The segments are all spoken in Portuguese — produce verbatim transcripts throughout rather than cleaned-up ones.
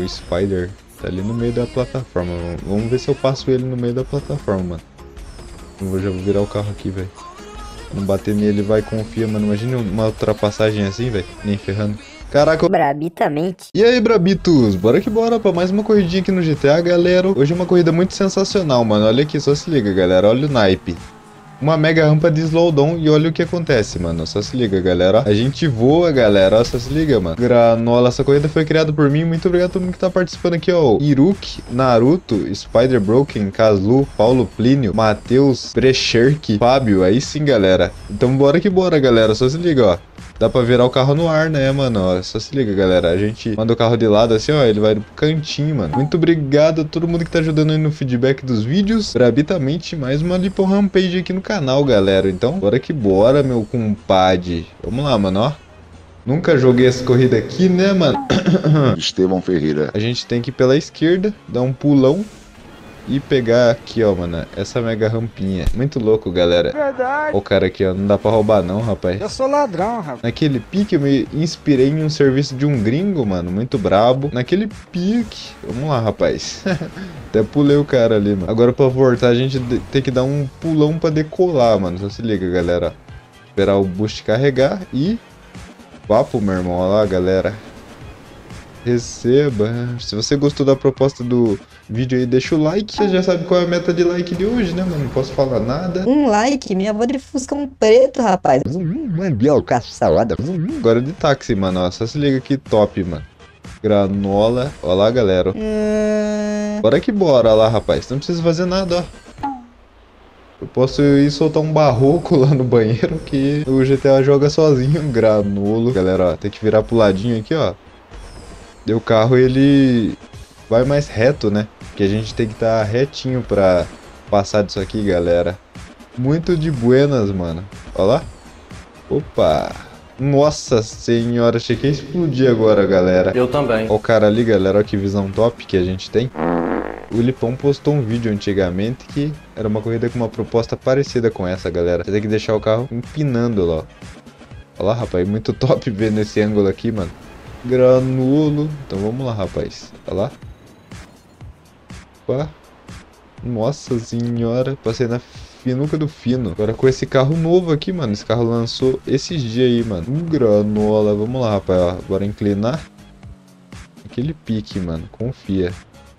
Spider tá ali no meio da plataforma. Vamos ver se eu passo ele no meio da plataforma, mano. Eu vou, já vou virar o carro aqui, velho. Não bater nele, vai, confia, mano. Imagina uma ultrapassagem assim, velho. Nem ferrando. Caraca, eu... Brabitamente. E aí, Brabitos? Bora que bora pra mais uma corridinha aqui no G T A, galera. Hoje é uma corrida muito sensacional, mano. Olha aqui, só se liga, galera. Olha o naipe. Uma mega rampa de slowdown e olha o que acontece, mano. Só se liga, galera. A gente voa, galera. Só se liga, mano. Granola, essa corrida foi criada por mim. Muito obrigado a todo mundo que tá participando aqui, ó. Iruk, Naruto, Spider Broken, Kazlu, Paulo Plínio, Matheus, Brecherk, Fábio. Aí sim, galera. Então bora que bora, galera. Só se liga, ó. Dá pra virar o carro no ar, né, mano? Ó, só se liga, galera. A gente manda o carro de lado assim, ó. Ele vai pro cantinho, mano. Muito obrigado a todo mundo que tá ajudando aí no feedback dos vídeos. Brabitamente, mais uma Lipo Rampage aqui no canal, galera. Então, bora que bora, meu compadre. Vamos lá, mano, ó. Nunca joguei essa corrida aqui, né, mano? Estevão Ferreira. A gente tem que ir pela esquerda, dar um pulão e pegar aqui, ó, mano, essa mega rampinha. Muito louco, galera. Verdade. Ó o cara aqui, ó. Não dá pra roubar não, rapaz. Eu sou ladrão, rapaz. Naquele pique eu me inspirei em um serviço de um gringo, mano. Muito brabo. Naquele pique. Vamos lá, rapaz. Até pulei o cara ali, mano. Agora pra voltar a gente tem que dar um pulão pra decolar, mano. Só se liga, galera. Esperar o boost carregar e... Papo, meu irmão. Olha lá, galera. Receba. Se você gostou da proposta do vídeo aí, deixa o like. Você já sabe qual é a meta de like de hoje, né, mano? Não posso falar nada. Um like, minha avó de Fusca um preto, rapaz. Agora de táxi, mano. Ó, só se liga que top, mano. Granola. Olha lá, galera. Hum... Bora que bora lá, rapaz. Não precisa fazer nada, ó. Eu posso ir soltar um barroco lá no banheiro que o G T A joga sozinho. Granolo. Galera, ó, tem que virar pro ladinho aqui, ó. E o carro, ele vai mais reto, né? Porque a gente tem que estar retinho pra passar disso aqui, galera. Muito de buenas, mano. Olha lá. Opa. Nossa senhora, achei que ia explodir agora, galera. Eu também. Olha o cara ali, galera. Olha que visão top que a gente tem. O Lipão postou um vídeo antigamente que era uma corrida com uma proposta parecida com essa, galera. Você tem que deixar o carro empinando lá. Olha lá, rapaz. Muito top ver nesse ângulo aqui, mano. Granulo. Então vamos lá, rapaz. Olha lá. Opa. Nossa senhora. Passei na finuca do fino. Agora com esse carro novo aqui, mano. Esse carro lançou esses dias aí, mano. Um granola. Vamos lá, rapaz. Ó. Bora inclinar. Aquele pique, mano. Confia.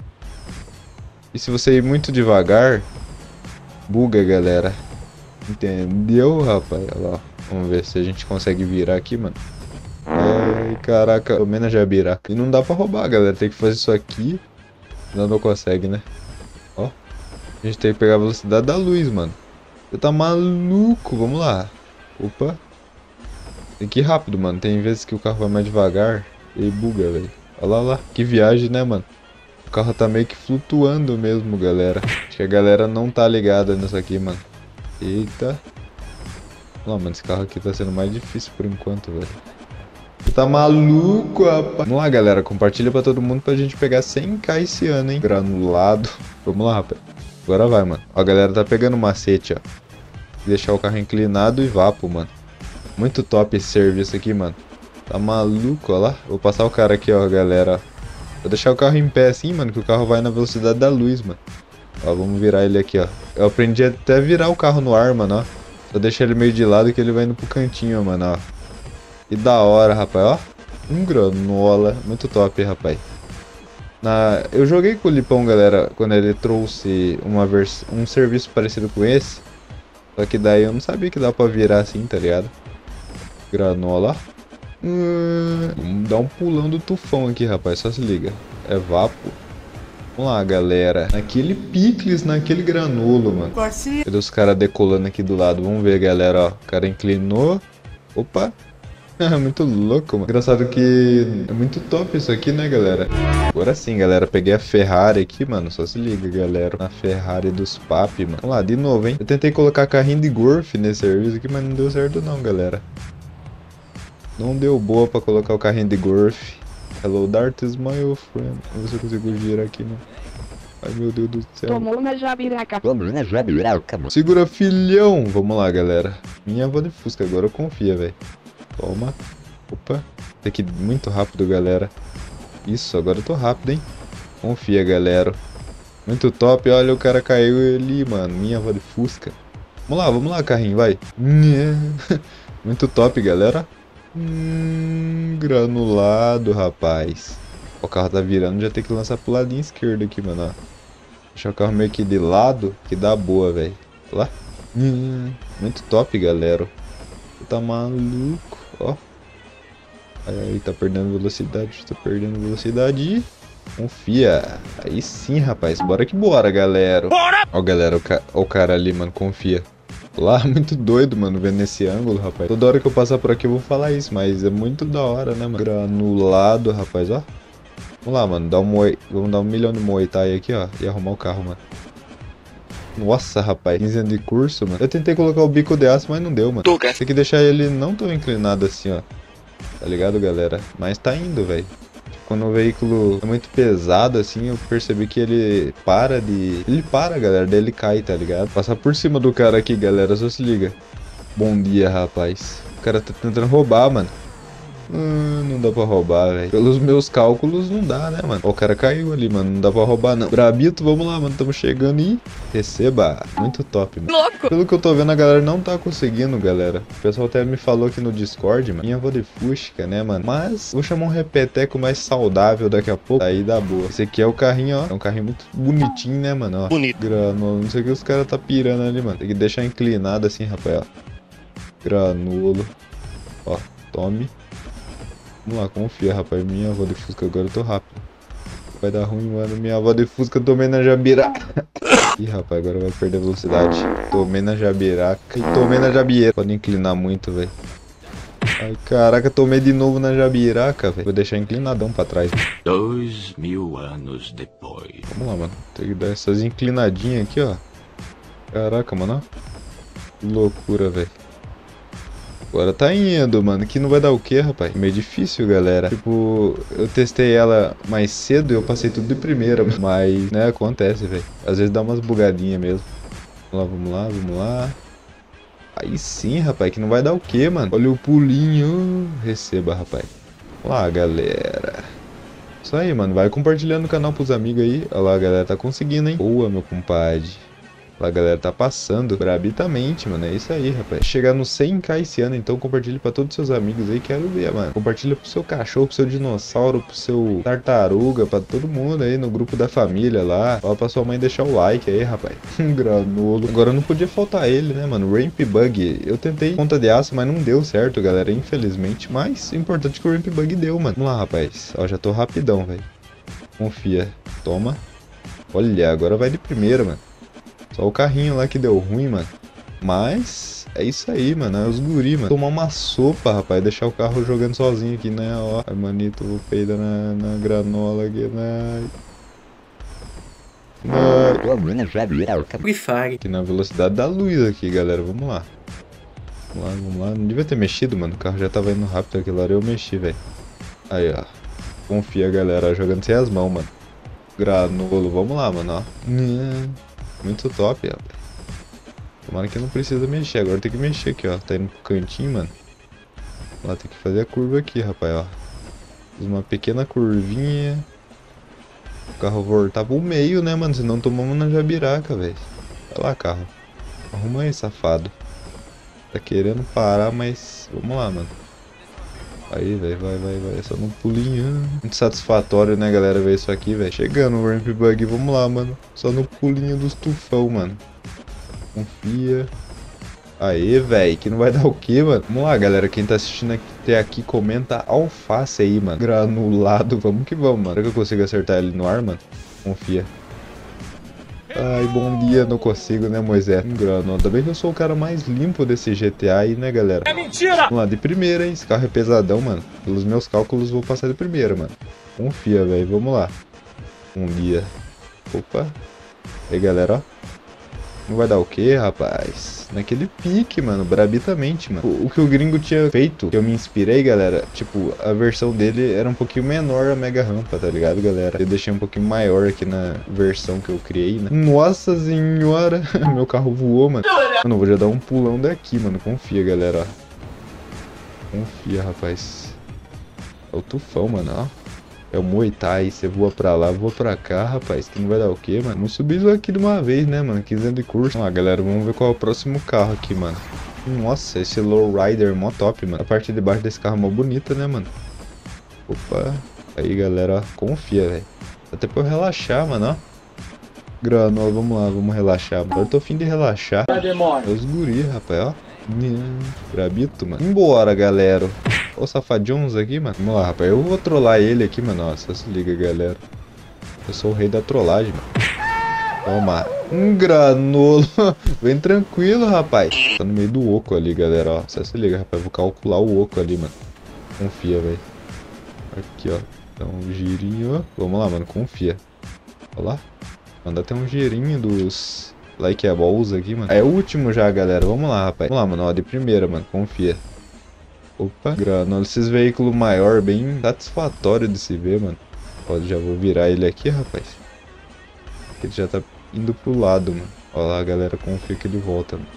E se você ir muito devagar, buga, galera. Entendeu, rapaz? Olha lá. Vamos ver se a gente consegue virar aqui, mano. Ai, caraca, homenagem a biraca. E não dá pra roubar, galera. Tem que fazer isso aqui. Não, não consegue, né? Ó. A gente tem que pegar a velocidade da luz, mano. Você tá maluco? Vamos lá. Opa. Tem que ir rápido, mano. Tem vezes que o carro vai mais devagar e buga, velho. Olha lá, olha lá. Que viagem, né, mano? O carro tá meio que flutuando mesmo, galera. Acho que a galera não tá ligada nisso aqui, mano. Eita. Olha lá, mano. Esse carro aqui tá sendo mais difícil por enquanto, velho. Você tá maluco, rapaz? Vamos lá, galera. Compartilha pra todo mundo pra gente pegar cem k esse ano, hein? Granulado. Vamos lá, rapaz. Agora vai, mano. Ó, a galera tá pegando macete, ó. Deixar o carro inclinado e vapo, mano. Muito top esse serviço aqui, mano. Tá maluco, ó lá. Vou passar o cara aqui, ó, galera. Vou deixar o carro em pé assim, mano, que o carro vai na velocidade da luz, mano. Ó, vamos virar ele aqui, ó. Eu aprendi até virar o carro no ar, mano, ó. Só deixar ele meio de lado que ele vai indo pro cantinho, mano, ó. E da hora, rapaz, ó. Um granola. Muito top, rapaz. Na... Eu joguei com o Lipão, galera, quando ele trouxe uma vers... um serviço parecido com esse. Só que daí eu não sabia que dá pra virar assim, tá ligado? Granola, ó. Hum... Vamos dar um pulão do tufão aqui, rapaz. Só se liga. É vapo. Vamos lá, galera. Naquele picles, naquele granolo, mano. Cadê os caras decolando aqui do lado? Vamos ver, galera, ó. O cara inclinou. Opa. Muito louco, mano. Engraçado que é muito top isso aqui, né, galera? Agora sim, galera. Peguei a Ferrari aqui, mano. Só se liga, galera. Na Ferrari dos papi, mano. Vamos lá, de novo, hein. Eu tentei colocar carrinho de golfe nesse serviço aqui, mas não deu certo não, galera. Não deu boa pra colocar o carrinho de golfe. Hello, Dart is my friend. Vamos ver se eu consigo girar aqui, né? Ai, meu Deus do céu. Tomou na jabiraca. Vamos na jabiraca, mano. Segura, filhão. Vamos lá, galera. Minha avó de Fusca agora confia, velho. Toma. Opa. Tem que ir muito rápido, galera. Isso, agora eu tô rápido, hein? Confia, galera. Muito top. Olha, o cara caiu ali, mano. Minha avó de Fusca. Vamos lá, vamos lá, carrinho, vai. Muito top, galera. Hum, granulado, rapaz. O carro tá virando, já tem que lançar pro ladinho esquerdo aqui, mano, ó. Deixar o carro meio que de lado, que dá boa, velho. Lá. Hum, muito top, galera. Tá maluco, ó. Aí, tá perdendo velocidade, tá perdendo velocidade. Confia. Aí sim, rapaz. Bora que bora, galera. Bora! Ó, galera, o, ca o cara ali, mano, confia. Lá, muito doido, mano, vendo esse ângulo, rapaz. Toda hora que eu passar por aqui eu vou falar isso, mas é muito da hora, né, mano? Granulado, rapaz, ó. Vamos lá, mano, dá um Muay... Vamos dar um milhão de Muay Thai aqui, ó, e arrumar o carro, mano. Nossa, rapaz, quinze anos de curso, mano. Eu tentei colocar o bico de aço, mas não deu, mano. Tem que deixar ele não tão inclinado assim, ó. Tá ligado, galera? Mas tá indo, velho. Quando o veículo é muito pesado, assim, eu percebi que ele para de... Ele para, galera, daí ele cai, tá ligado? Passar por cima do cara aqui, galera, só se liga. Bom dia, rapaz. O cara tá tentando roubar, mano. Hum, não dá pra roubar, velho. Pelos meus cálculos, não dá, né, mano? Ó, o cara caiu ali, mano. Não dá pra roubar, não. Brabito, vamos lá, mano. Tamo chegando e... Receba. Muito top, mano. Louco! Pelo que eu tô vendo, a galera não tá conseguindo, galera. O pessoal até me falou aqui no Discord, mano. Minha avó de Fusca, né, mano? Mas vou chamar um repeteco mais saudável daqui a pouco. Aí dá boa. Esse aqui é o carrinho, ó. É um carrinho muito bonitinho, né, mano? Ó. Bonito. Granulo. Não sei o que os caras tá pirando ali, mano. Tem que deixar inclinado assim, rapaz, ó. Granulo. Ó, tome. Vamos lá, confia, rapaz. Minha avó de Fusca, agora eu tô rápido. Vai dar ruim, mano. Minha avó de Fusca, tomei na jabiraca. Ih, rapaz, agora vai perder velocidade. Tomei na jabiraca e tomei na jabieira. Pode inclinar muito, velho. Ai, caraca, tomei de novo na jabiraca, velho. Vou deixar inclinadão pra trás. Dois mil anos depois. Vamos lá, mano. Tem que dar essas inclinadinhas aqui, ó. Caraca, mano, ó. Que loucura, velho. Agora tá indo, mano. Que não vai dar o quê, rapaz? Meio difícil, galera. Tipo, eu testei ela mais cedo e eu passei tudo de primeira. Mas, né, acontece, velho. Às vezes dá umas bugadinhas mesmo. Vamos lá, vamos lá, vamos lá. Aí sim, rapaz. Que não vai dar o quê, mano? Olha o pulinho. Receba, rapaz. Vamos lá, galera. Isso aí, mano. Vai compartilhando o canal pros amigos aí. Olha lá, a galera tá conseguindo, hein? Boa, meu compadre. A galera tá passando brabitamente, mano. É isso aí, rapaz. Chegar no cem k esse ano, então compartilhe pra todos os seus amigos aí. Quero ver, mano. Compartilha pro seu cachorro, pro seu dinossauro, pro seu tartaruga, pra todo mundo aí no grupo da família lá. Fala pra sua mãe deixar o like aí, rapaz. Um granulo. Agora não podia faltar ele, né, mano? Ramp Bug. Eu tentei ponta de aço, mas não deu certo, galera. Infelizmente. Mas o importante é que o Ramp Bug deu, mano. Vamos lá, rapaz. Ó, já tô rapidão, velho. Confia. Toma. Olha, agora vai de primeira, mano. Só o carrinho lá que deu ruim, mano. Mas é isso aí, mano. É os guri, mano. Tomar uma sopa, rapaz. Deixar o carro jogando sozinho aqui, né? Ó. Ai, manito, vou peidar na, na granola aqui, né? Na... Aqui na velocidade da luz aqui, galera. Vamos lá. Vamos lá, vamos lá. Não devia ter mexido, mano. O carro já tava indo rápido aquela hora. Eu mexi, velho. Aí, ó. Confia, galera. Jogando sem as mãos, mano. Granolo. Vamos lá, mano, ó. Muito top, rapaz. Tomara que não precisa mexer. Agora tem que mexer aqui, ó. Tá indo pro cantinho, mano. Lá tem que fazer a curva aqui, rapaz, ó. Fiz uma pequena curvinha. O carro voltar pro meio, né, mano? Senão tomamos na jabiraca, velho. Vai lá, carro. Arruma aí, safado. Tá querendo parar, mas... Vamos lá, mano. Aí, velho, vai, vai, vai. Só num pulinho. Muito satisfatório, né, galera, ver isso aqui, velho. Chegando o Ramp Bug, vamos lá, mano. Só no pulinho dos tufão, mano. Confia. Aê, velho, que não vai dar o quê, mano? Vamos lá, galera. Quem tá assistindo até aqui, comenta alface aí, mano. Granulado. Vamos que vamos, mano. Será que eu consigo acertar ele no ar, mano? Confia. Ai, bom dia, não consigo, né, Moisés? Um grano. Ainda bem que eu sou o cara mais limpo desse G T A aí, né, galera? É mentira! Vamos lá, de primeira, hein? Esse carro é pesadão, mano. Pelos meus cálculos, vou passar de primeira, mano. Confia, velho. Vamos lá. Um dia. Opa. E aí, galera, ó. Não vai dar o quê, rapaz? Naquele pique, mano, brabitamente, mano. O, o que o gringo tinha feito, que eu me inspirei, galera, tipo, a versão dele era um pouquinho menor a mega rampa, tá ligado, galera? Eu deixei um pouquinho maior aqui na versão que eu criei, né? Nossa senhora! Meu carro voou, mano. Mano, eu vou já dar um pulão daqui, mano. Confia, galera, ó. Confia, rapaz. É o tufão, mano, ó. É o Muay Thai, você voa pra lá, voa pra cá, rapaz, que não vai dar o quê, mano? Vamos subir isso aqui de uma vez, né, mano? quinze anos de curso. Vamos lá, galera, vamos ver qual é o próximo carro aqui, mano. Nossa, esse Lowrider mó top, mano. A parte de baixo desse carro é mó bonita, né, mano? Opa. Aí, galera, ó, confia, velho. Até pra eu relaxar, mano, ó. Granola, vamos lá, vamos relaxar. Agora eu tô afim de relaxar. É os guri, rapaz, ó. Brabito, mano. Embora, galera. Ó, o Safadiones aqui, mano. Vamos lá, rapaz. Eu vou trollar ele aqui, mano. Nossa, se liga, galera. Eu sou o rei da trollagem, mano. Toma. Um granolo. Vem tranquilo, rapaz. Tá no meio do oco ali, galera, ó. Só se liga, rapaz. Vou calcular o oco ali, mano. Confia, velho. Aqui, ó. Dá um girinho, ó. Vamos lá, mano. Confia. Olha lá. Manda até um girinho dos like a balls aqui, mano. É o último já, galera. Vamos lá, rapaz. Vamos lá, mano. Ó, de primeira, mano. Confia. Opa. Granola. Esses veículos maiores, bem satisfatório de se ver, mano. Ó, já vou virar ele aqui, rapaz. Ele já tá indo pro lado, mano. Ó lá, galera. Confia que ele volta, mano.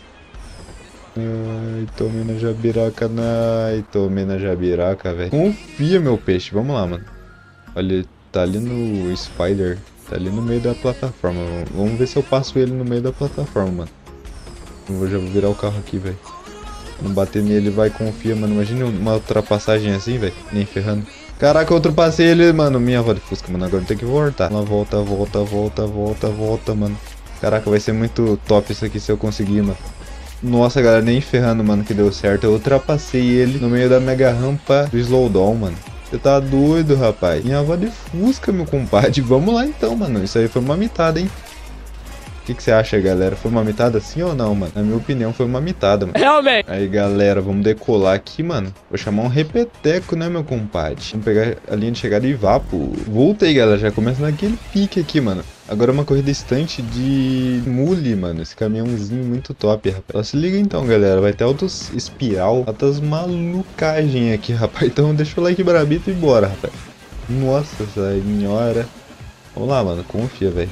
Ai, tomei na jabiraca, ai, tomei na jabiraca, velho. Confia, meu peixe. Vamos lá, mano. Olha, ele tá ali no Spider. Tá ali no meio da plataforma. Vamos ver se eu passo ele no meio da plataforma, mano. Eu já vou virar o carro aqui, velho. Não bater nele, vai, confia, mano. Imagina uma ultrapassagem assim, velho. Nem ferrando. Caraca, eu ultrapassei ele, mano. Minha avó de Fusca, mano. Agora tem que voltar. Ela volta, volta, volta, volta, volta, mano. Caraca, vai ser muito top isso aqui se eu conseguir, mano. Nossa, galera, nem ferrando, mano, que deu certo. Eu ultrapassei ele no meio da mega rampa do Slowdown, mano. Você tá doido, rapaz. Minha avó de Fusca, meu compadre. Vamos lá então, mano. Isso aí foi uma mitada, hein? O que, que você acha, galera? Foi uma mitada sim ou não, mano? Na minha opinião, foi uma mitada, mano. Realmente. Aí, galera, vamos decolar aqui, mano. Vou chamar um repeteco, né, meu compadre? Vamos pegar a linha de chegada e vapo. Voltei, galera. Já começa naquele pique aqui, mano. Agora é uma corrida distante de mule, mano. Esse caminhãozinho muito top, rapaz. Se liga então, galera. Vai ter altos espiral, altas malucagens aqui, rapaz. Então deixa o like brabito e bora, rapaz. Nossa senhora. Vamos lá, mano. Confia, velho.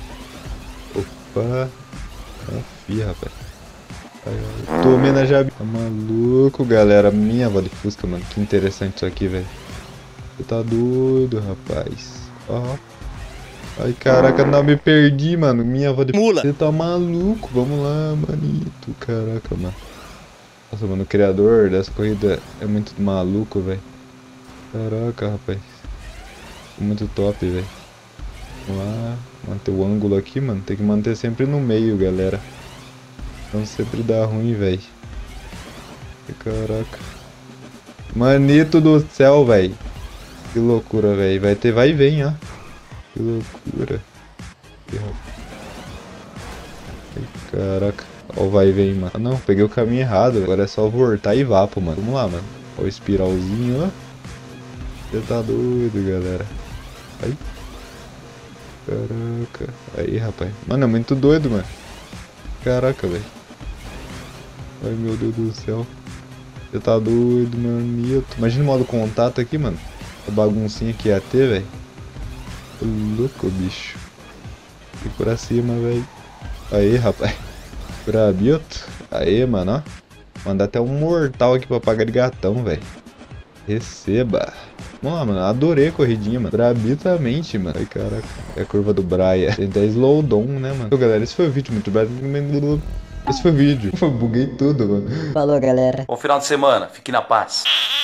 Opa. Confia, rapaz. Tomei na jabi. Tá maluco, galera. Minha avó de Fusca, mano. Que interessante isso aqui, velho. Você tá doido, rapaz. Ó. Ai, caraca, não, me perdi, mano. Minha avó de Mula. Você tá maluco? Vamos lá, manito. Caraca, mano. Nossa, mano, o criador dessa corrida é muito maluco, velho. Caraca, rapaz. Muito top, velho. Vamos lá. Manter o ângulo aqui, mano. Tem que manter sempre no meio, galera. Então sempre dá ruim, velho. Caraca. Manito do céu, velho. Que loucura, velho. Vai ter vai e vem, ó. Que loucura. Ai, caraca. Ó, vai e vem, mano. Ah, não, peguei o caminho errado. Agora é só voltar e vapo, mano. Vamos lá, mano. Ó, o espiralzinho, ó. Você tá doido, galera. Aí. Caraca. Aí, rapaz. Mano, é muito doido, mano. Caraca, velho. Ai, meu Deus do céu. Você tá doido, manito. Imagina o modo contato aqui, mano. A baguncinha que ia ter, velho. Louco, bicho. E por cima, velho. Aí, rapaz. Brabito. Aí, mano, ó. Mandar até um mortal aqui pra pagar de gatão, velho. Receba. Vamos lá, mano. Adorei a corridinha, mano. Brabitamente, mano. Ai, caraca. É a curva do Brian. Tem até slowdown, né, mano? Então, galera, esse foi o vídeo. Muito bem. Esse foi o vídeo. Buguei tudo, mano. Falou, galera. Bom final de semana. Fique na paz.